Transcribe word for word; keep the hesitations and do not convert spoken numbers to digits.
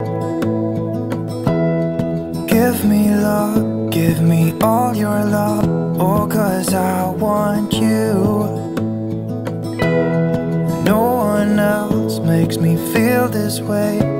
Give me love, give me all your love, oh, 'cause I want you. No one else makes me feel this way.